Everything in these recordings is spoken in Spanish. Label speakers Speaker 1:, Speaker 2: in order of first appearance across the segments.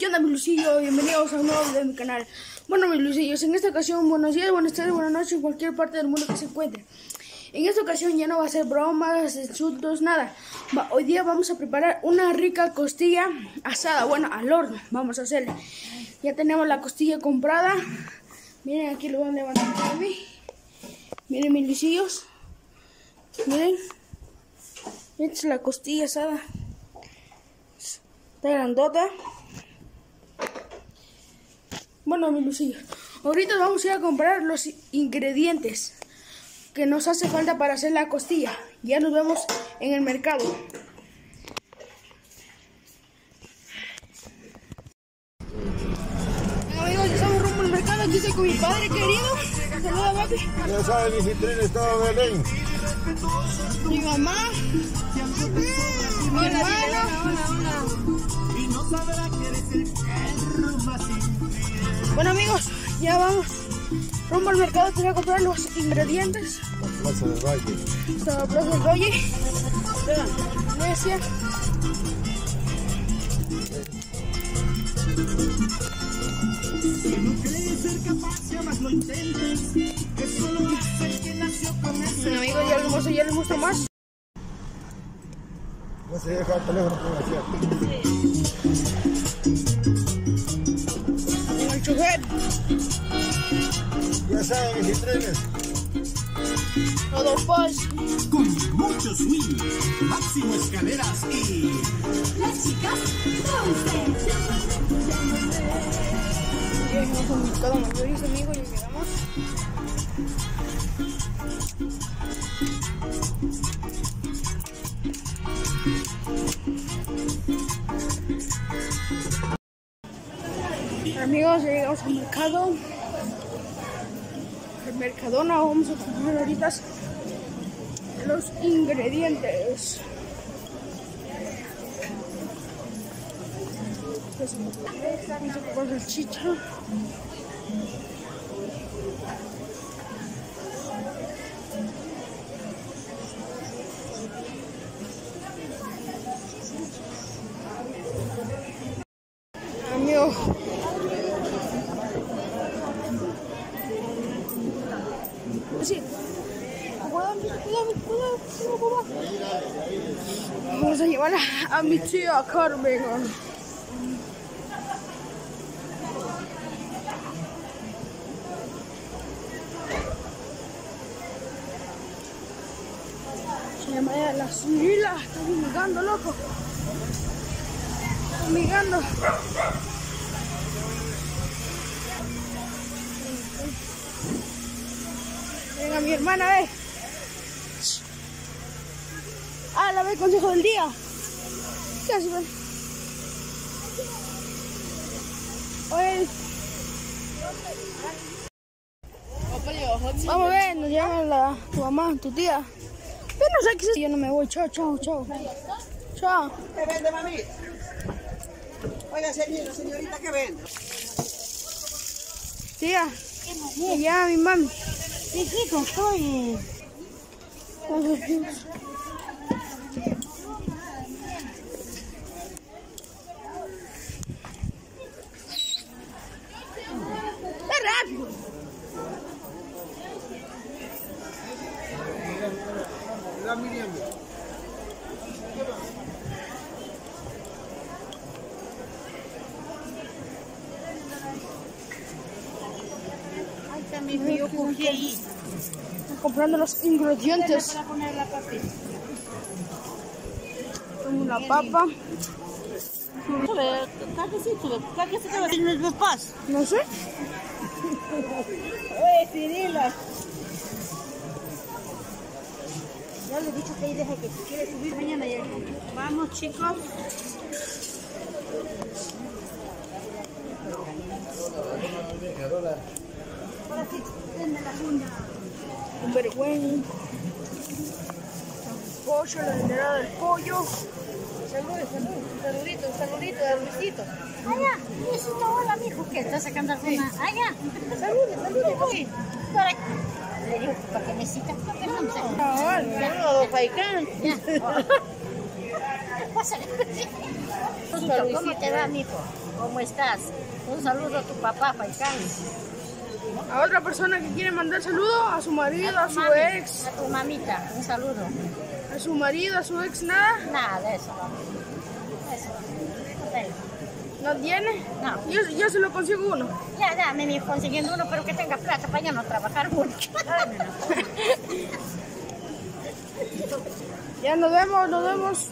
Speaker 1: ¿Qué onda, mis lucillos? Bienvenidos a un nuevo video de mi canal. Bueno, mis lucillos, en esta ocasión, buenos días, buenas tardes, buenas noches, en cualquier parte del mundo que se encuentre. En esta ocasión ya no va a ser bromas, insultos, nada. Hoy día vamos a preparar una rica costilla asada, bueno, al horno, vamos a hacerle. Ya tenemos la costilla comprada. Miren, aquí lo van a levantar para mí. Miren, mis lucillos. Miren. Esta es la costilla asada. Está grandota. Bueno, mis lucillos, ahorita vamos a ir a comprar los ingredientes que nos hace falta para hacer la costilla. Ya nos vemos en el mercado. Bueno, amigos, ya estamos rumbo al mercado. Aquí estoy con mi padre querido. Saluda, papi.
Speaker 2: Ya saben, mis vitrines, todo Belén.
Speaker 1: Mi mamá. Mi hermano. Bueno, amigos, ya vamos rumbo al mercado. Te voy a comprar los ingredientes.
Speaker 2: La Plaza del Valle.
Speaker 1: Esta la Plaza del Valle. La iglesia. Bueno, amigos, ya les muestro más.
Speaker 2: No se deja el teléfono comercial.
Speaker 1: El chofer.
Speaker 2: Ya saben, mis vitrines.
Speaker 1: Todo pues.
Speaker 3: Con mucho swing, Máximo Escaleras y
Speaker 4: las chicas Ponce.
Speaker 1: Ya llegamos al mercado mayorista, amigos, ya llegamos. Amigos, ya llegamos al mercado. El Mercadona, vamos a comprar ahorita los ingredientes. Vamos a comprar salchicha. Amigo, sí. Cuidado, papá. Vamos a llevar a mi tía Carmen. Se llama la Cirila. Está fumigando, loco. Fumigando. Venga, mi hermana, la ve el consejo del día. ¿Qué hace? Oye. Vamos a ver, nos llama tu mamá, tu tía. Yo no sé qué es. Yo no me voy. Chao. Chao.
Speaker 5: ¿Qué vende, mami? Oiga, señorita, ¿qué vende?
Speaker 1: Tía, me llama mi mami.
Speaker 4: Sí, chico, estoy.
Speaker 1: ¡Qué rápido!
Speaker 2: La Miriam.
Speaker 4: Ay, también yo cogí ahí.
Speaker 1: Comprando los ingredientes.
Speaker 4: Para poner la papita.
Speaker 1: Como la papa.
Speaker 4: ¿Qué se va a decir mis papás?
Speaker 1: No sé.
Speaker 4: Oye, Cirila. Ya le he dicho que ahí deja que si quiere subir mañana ya. Vamos, chicos. Ahora sí, denme la funda.
Speaker 1: Un vergüenza. Pollo, la entrada del pollo.
Speaker 4: Saludito de Luisito. Allá, Luisito, hola, mijo, ¿qué? ¿Estás sacando alguna? Allá. Salude. Le digo, ¿para qué me citas? ¿Para qué no me citas?
Speaker 1: No, Paicán.
Speaker 4: Pásale. ¿Cómo te va, mijo? ¿Cómo estás? Un saludo a tu papá, Paicán.
Speaker 1: A otra persona que quiere mandar saludo, a su marido, a su
Speaker 4: Mami,
Speaker 1: ex,
Speaker 4: a tu mamita, un saludo.
Speaker 1: a su marido, a su ex, nada.
Speaker 4: Nada de eso. Eso.
Speaker 1: ¿No tiene?
Speaker 4: No.
Speaker 1: Yo se lo consigo uno.
Speaker 4: Ya, me consiguiendo uno, pero que tenga plata para ya no trabajar mucho.
Speaker 1: Ya nos vemos.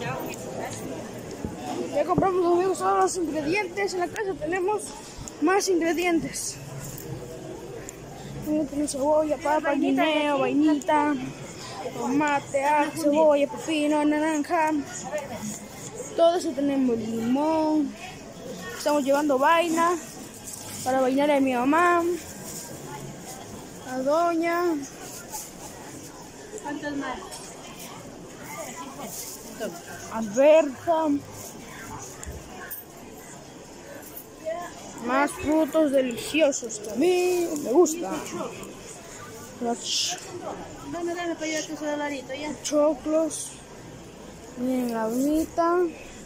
Speaker 1: Ya compramos amigos todos los ingredientes. En la casa tenemos más ingredientes. Tenemos cebolla, papa, guineo, vainita, tomate, ajo, cebolla, pepino, naranja. Todo eso tenemos, limón. Estamos llevando vaina para bailar a mi mamá, a doña.
Speaker 4: ¿Cuántos más?
Speaker 1: Alberta. Más frutos deliciosos que a mí me gustan.
Speaker 4: Dame para llevar tu celularito ya.
Speaker 1: Choclos. Miren la bonita.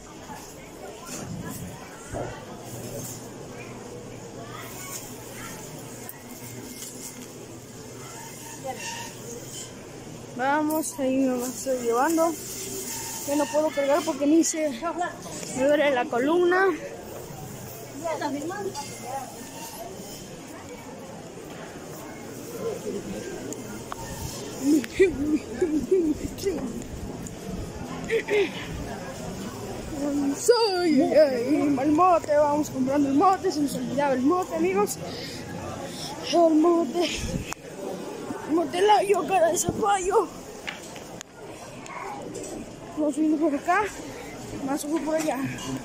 Speaker 1: Vamos, ahí me estoy llevando. Ya no puedo cargar porque me duele la columna. El mote, vamos comprando el mote, se nos olvidaba el mote, amigos. El mote la yoga de zapallo. Vamos subiendo por acá, más subo por allá.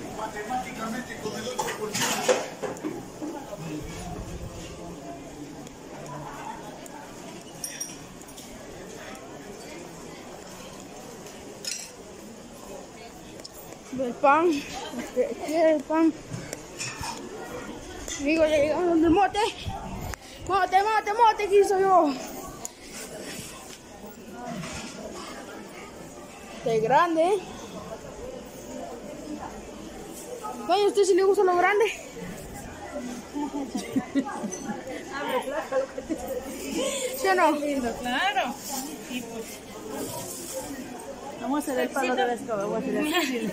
Speaker 1: El pan, el pan. Amigo, ya llegamos donde el mote. Mote, aquí soy yo. Este grande. Oye, ¿a usted si le gusta lo grande? ¿Sí o no?
Speaker 6: Claro. Sí, pues. Vamos a hacer el palo de la escoba. Vamos a hacer el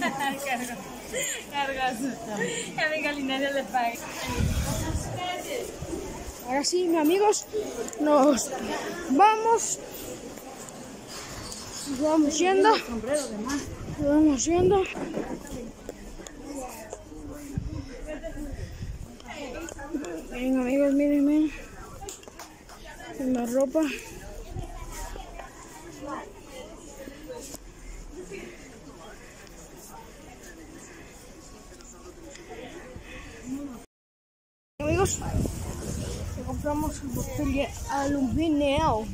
Speaker 6: Cargas. A mi galinaria le paga.
Speaker 1: Ahora sí, mis amigos, nos vamos. Nos vamos yendo. Nos vamos yendo. Miren, amigos, miren. La ropa. Amigos, compramos botella aluminio.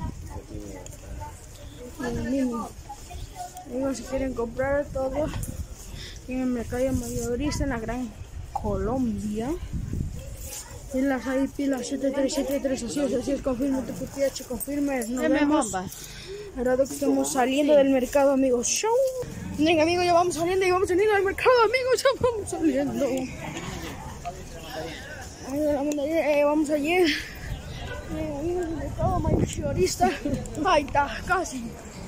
Speaker 1: Amigos, si quieren comprar todo en el mercado mayorista en la Gran Colombia. Pilas ahí, pilas 7373, así es, confirme tu PTH, confirme, nos vemos. Ahora que estamos saliendo del mercado, amigos. Show. Venga, amigos, ya vamos saliendo del mercado, amigos, ya vamos saliendo. Vamos ayer. Amigos del mercado mayorista. Ahí está, casi.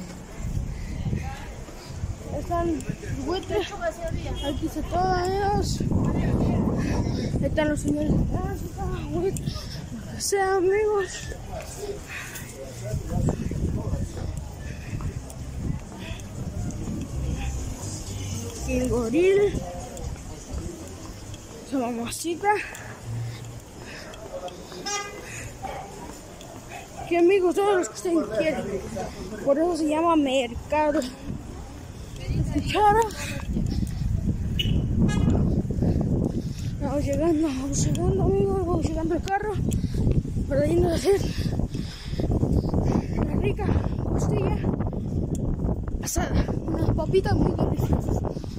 Speaker 1: Están buitres. Aquí está todo, amigos. Ahí están los señores de tránsito. Lo que sea, amigos. Aquí el goril. Esa mamacita. Aquí, amigos, todos los que ustedes quieren. Por eso se llama mercado. ¿Escucharon? Vamos llegando, amigos, vamos llegando al carro para irnos a hacer una rica costilla asada, unas papitas muy deliciosas.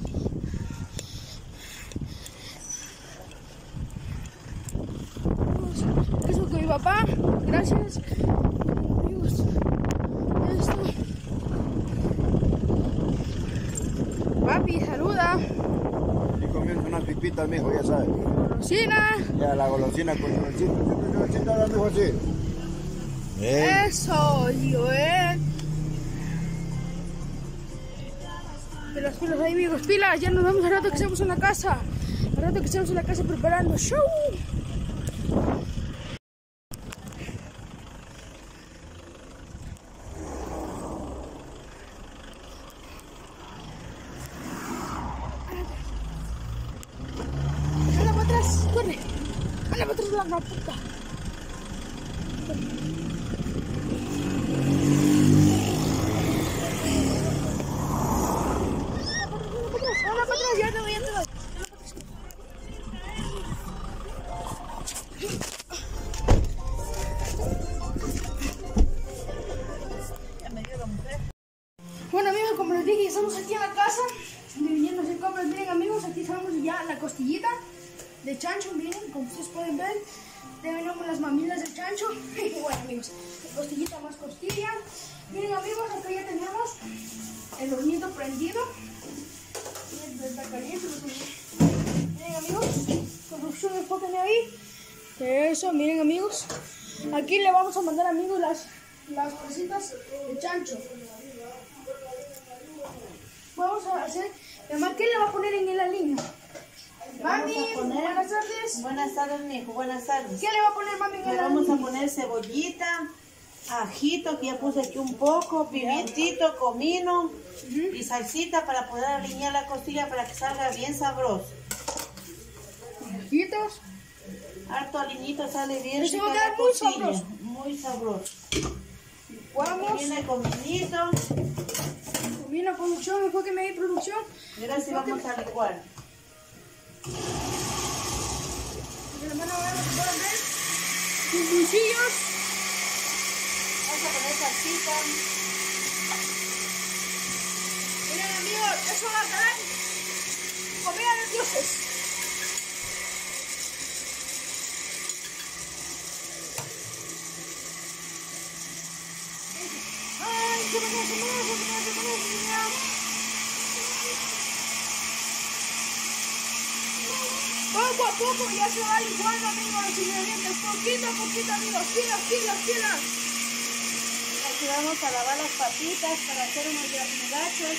Speaker 1: Eso con mi papá, gracias. Amigos, esto. Papi, saluda.
Speaker 2: Y comienza una chipita, mijo, ya sabes.
Speaker 1: Golosina.
Speaker 2: Ya la golosina con chipita, mijo, así.
Speaker 1: Eso, tío, De las pilas ahí, amigos, pilas, ya nos vamos al rato que estamos en la casa. Al rato que estamos en la casa preparando show. Anda para atrás, corre. Anda para atrás de la gran puta. Anda para atrás, ya te voy. Bueno, amigos, como les dije, estamos aquí en la casa dividiéndose compras. Miren, amigos, aquí estamos ya la costillita de chancho. Miren, como ustedes pueden ver, tenemos las mamilas de chancho. Y bueno, amigos, costillita más costilla. Miren, amigos, acá ya tenemos el hornito prendido. Miren, está caliente. Miren, amigos, producción, enfóquenme ahí. Eso, miren, amigos. Aquí le vamos a mandar, amigos, las bolsitas de chancho. Vamos a hacer, mamá, ¿qué le va a poner en el aliño? Mami, buenas tardes.
Speaker 5: Buenas tardes, mijo, buenas tardes.
Speaker 1: ¿Qué le va a poner, mami, en el
Speaker 5: Le
Speaker 1: aliño?
Speaker 5: vamos a poner cebollita, ajito, que ya puse aquí un poco, pimientito, comino y salsita para poder alinear la costilla para que salga bien sabroso.
Speaker 1: Ajitos.
Speaker 5: Harto aliñito sale bien.
Speaker 1: Eso va a
Speaker 5: rica
Speaker 1: quedar
Speaker 5: la
Speaker 1: muy
Speaker 5: costilla,
Speaker 1: sabroso.
Speaker 5: muy sabroso.
Speaker 1: Vamos.
Speaker 5: Viene cominito.
Speaker 1: Combina producción, enfóqueme ahí, producción.
Speaker 5: Y ahora sí vamos a licuar.
Speaker 1: De la mano van a ver sus dulcillos.
Speaker 5: Vamos a poner salsita.
Speaker 1: Miren, amigos, eso va a quedar comida de dioses. Ay, se me Poco a poco ya se va licuando, amigos, los ingredientes. Poquito a poquito, amigos. Pilas.
Speaker 5: Aquí vamos a lavar las papitas para hacer unos granulachos.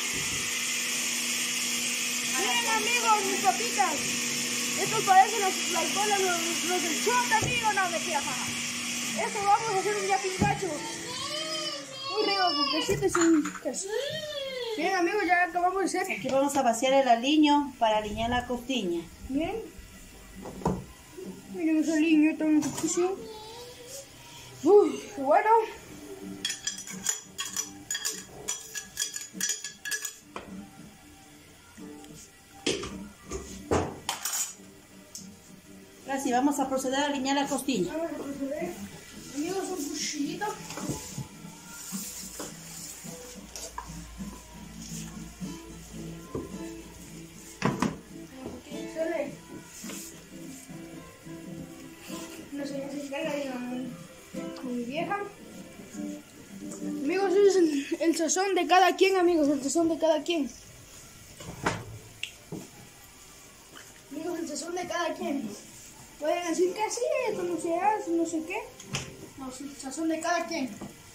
Speaker 1: Miren, amigos, mis papitas. Estos parecen las bolas, los del shot, amigos. No, me queda. Esto vamos a hacer un yapingacho. Muy rico, con quesito y sin queso. Bien, amigos, ya acabamos de hacer.
Speaker 5: Aquí vamos a vaciar el aliño para alinear la costilla.
Speaker 1: Bien. Miren ese aliño tan riquísimo. Uy, qué bueno.
Speaker 5: Ahora sí, vamos a proceder a alinear la costilla.
Speaker 1: Vamos a proceder. Amigos, un cuchillito. No sé, ya se encarga con mi vieja. Amigos, ese es el sazón de cada quien, amigos, el sazón de cada quien. Amigos, el sazón de cada quien. Pueden decir que sí, esto no se hace, no sé qué. No, es el sazón de cada quien.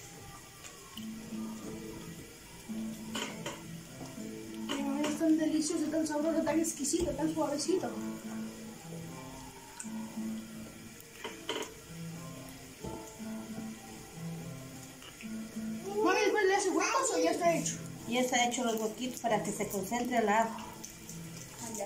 Speaker 1: Es tan delicioso, tan sabroso, tan exquisito, tan suavecito. Mami, ¿después le hace huecos o ya está hecho?
Speaker 5: Ya está hecho los huequitos para que se concentre el ajo.
Speaker 1: Allá.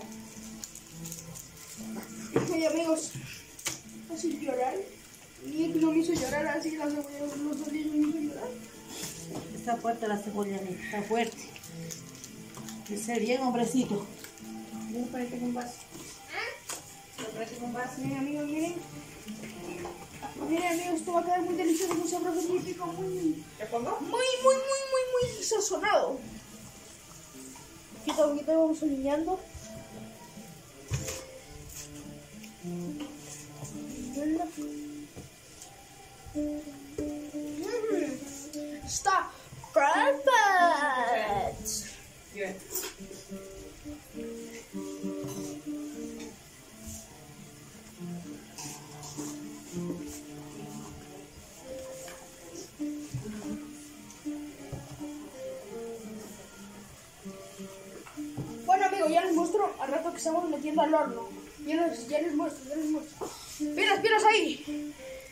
Speaker 1: Oye, amigos, así llorar. Y no me hizo llorar, así que la cebolla, los dolillos me hizo llorar.
Speaker 5: Está fuerte la cebolla, amiga, está fuerte. Dice bien, hombrecito.
Speaker 1: Ven para que con vaso. Miren, amigos, miren. Miren, amigos, esto va a quedar muy delicioso, muy sabroso, muy rico, muy...
Speaker 5: ¿Te pongo?
Speaker 1: Muy sazonado. Poquito a poquito vamos alineando. Está perfect. ya les muestro al rato que estamos metiendo al horno. Ya les muestro. Pilas ahí.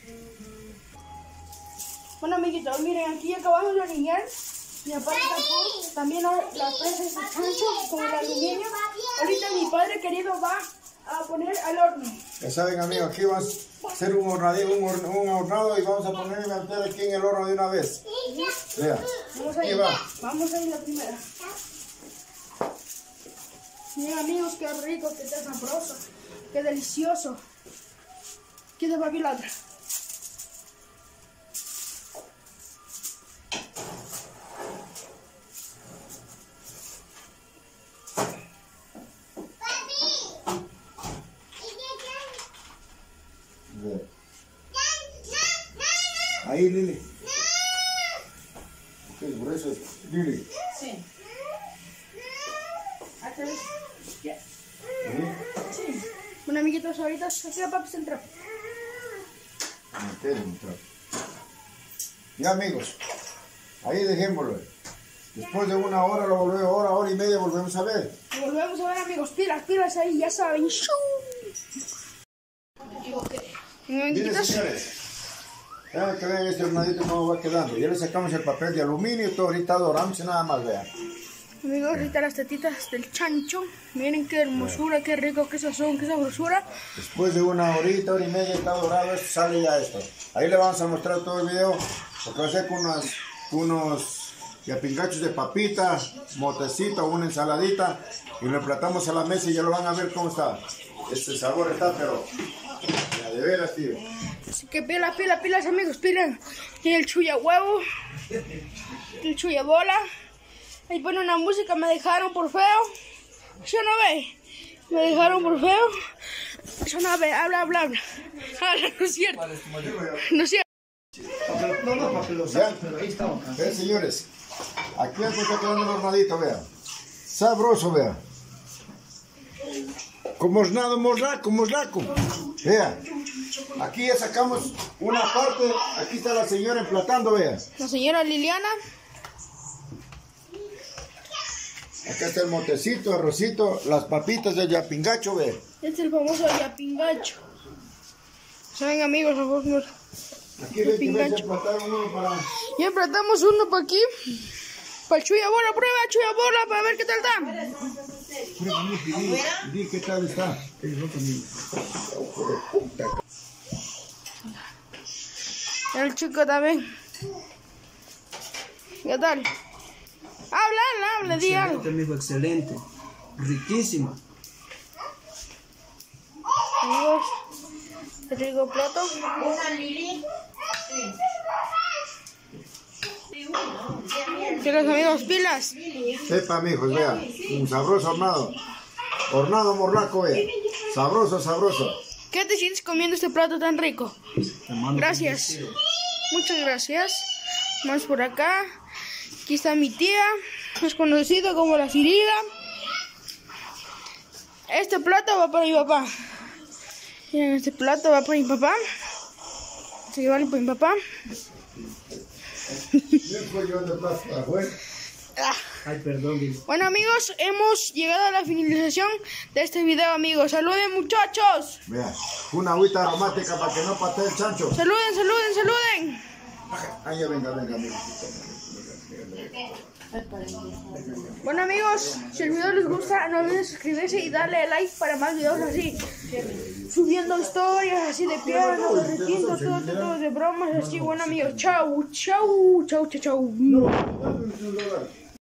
Speaker 1: Bueno, amiguitos, miren, aquí acabamos de alinear. Y aparte también las presas de chancho con el aluminio. Ahorita mi padre querido va a poner al horno.
Speaker 2: Ya saben, amigos, aquí vamos a hacer un hornado y vamos a poner aquí en el horno de una vez. Vea.
Speaker 1: Vamos a ir la primera. Miren, amigos, qué rico, qué sabroso, qué delicioso. ¿Quién se va a abrir la otra?
Speaker 2: Ahí, Lili. Ok, por eso es Lili.
Speaker 1: Sí. Ya. Sí. Bueno, amiguitos, ahorita aquí la papa central.
Speaker 2: Ya, amigos, ahí dejémoslo. Después de una hora lo volvemos, hora y media volvemos a ver.
Speaker 1: Lo volvemos a ver, amigos. Pilas ahí, ya saben.
Speaker 2: Miren, señores, vean que vean este hornadito cómo va quedando. Ya le sacamos el papel de aluminio y todo, ahorita dorándose nada más, vean.
Speaker 1: Amigos, ahorita las tetitas del chancho. Miren qué hermosura, qué rico, qué sazón, qué sabrosura.
Speaker 2: Después de una horita, hora y media está dorado, esto sale ya esto. Ahí le vamos a mostrar todo el video, porque va a ser con unos yapingachos de papita, motecito, una ensaladita, y lo emplatamos a la mesa y ya lo van a ver cómo está. Este sabor está, pero ya de veras, tío.
Speaker 1: Así que pilas, amigos, pilas. Tiene el chuya huevo, el chuya bola. Ahí pone una música, me dejaron por feo. ¿Sí o no ve? Me dejaron por feo. Yo no ve, habla. No es cierto. No es cierto.
Speaker 2: Vean, señores, aquí está quedando el hornadito, vean. Sabroso, vean. Como hornado morlaco. Vean. Aquí ya sacamos una parte. Aquí está la señora emplatando, vean.
Speaker 1: La señora Liliana.
Speaker 2: Acá está el motecito, arrocito, las papitas del yapingacho, ve.
Speaker 1: Este es el famoso yapingacho. ¿Saben, amigos?
Speaker 2: Aquí ves que emplataron uno para...
Speaker 1: Ya emplatamos uno para aquí. Para el chuya bola, prueba chuya bola para ver qué tal está.
Speaker 2: Di qué tal está.
Speaker 1: El chico también. ¿Qué tal? Habla, di algo.
Speaker 7: Amigo, excelente, riquísimo.
Speaker 1: Amigos, el rico plato.
Speaker 5: Una Lili.
Speaker 1: Pilas, amigos, pilas.
Speaker 2: Sepa, mijos, vean. Un sabroso hornado. Hornado morlaco, vean. Sabroso.
Speaker 1: ¿Qué te sientes comiendo este plato tan rico? Gracias. Muchas gracias. Más por acá. Aquí está mi tía, más conocida como la Cirila. Este plato va para mi papá. Miren, este plato va para mi papá. Se vale para mi papá.
Speaker 7: Ay, perdón.
Speaker 1: Bueno, amigos, hemos llegado a la finalización de este video, amigos. Saluden, muchachos.
Speaker 2: Vean, una agüita aromática para que no patee el chancho.
Speaker 1: Saluden.
Speaker 2: Ahí ya venga, amigo.
Speaker 1: Bueno, amigos, si el video les gusta, no olviden suscribirse y darle like para más videos así, subiendo historias así de piano, de requintos, todo de bromas así. Bueno, amigos, chau.